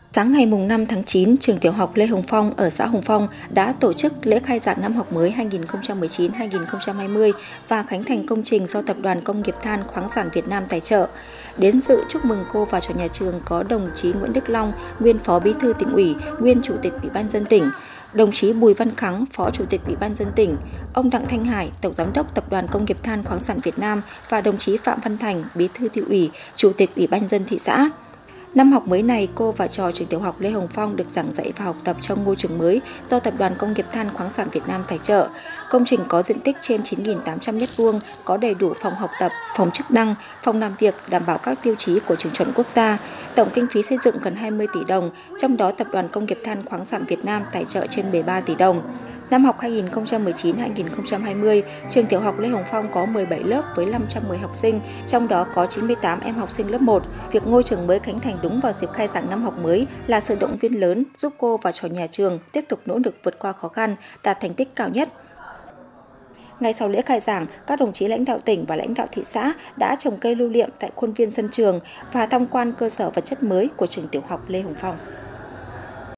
Sáng ngày 5 tháng 9, trường tiểu học Lê Hồng Phong ở xã Hồng Phong đã tổ chức lễ khai giảng năm học mới 2019-2020 và khánh thành công trình do Tập đoàn Công nghiệp Than khoáng sản Việt Nam tài trợ. Đến dự chúc mừng cô và trò nhà trường có đồng chí Nguyễn Đức Long, nguyên Phó Bí thư Tỉnh ủy, nguyên Chủ tịch Ủy ban nhân dân tỉnh, đồng chí Bùi Văn Khắng, Phó Chủ tịch Ủy ban nhân dân tỉnh, ông Đặng Thanh Hải, Tổng giám đốc Tập đoàn Công nghiệp Than khoáng sản Việt Nam và đồng chí Phạm Văn Thành, Bí thư Thị ủy, Chủ tịch Ủy ban nhân dân thị xã. Năm học mới này, cô và trò trường tiểu học Lê Hồng Phong được giảng dạy và học tập trong ngôi trường mới do Tập đoàn Công nghiệp Than khoáng sản Việt Nam tài trợ. Công trình có diện tích trên 9.800 m², có đầy đủ phòng học tập, phòng chức năng, phòng làm việc, đảm bảo các tiêu chí của trường chuẩn quốc gia. Tổng kinh phí xây dựng gần 20 tỷ đồng, trong đó Tập đoàn Công nghiệp Than khoáng sản Việt Nam tài trợ trên 13 tỷ đồng. Năm học 2019-2020, trường tiểu học Lê Hồng Phong có 17 lớp với 510 học sinh, trong đó có 98 em học sinh lớp 1. Việc ngôi trường mới khánh thành đúng vào dịp khai giảng năm học mới là sự động viên lớn giúp cô và trò nhà trường tiếp tục nỗ lực vượt qua khó khăn, đạt thành tích cao nhất. Ngay sau lễ khai giảng, các đồng chí lãnh đạo tỉnh và lãnh đạo thị xã đã trồng cây lưu niệm tại khuôn viên sân trường và tham quan cơ sở vật chất mới của trường tiểu học Lê Hồng Phong.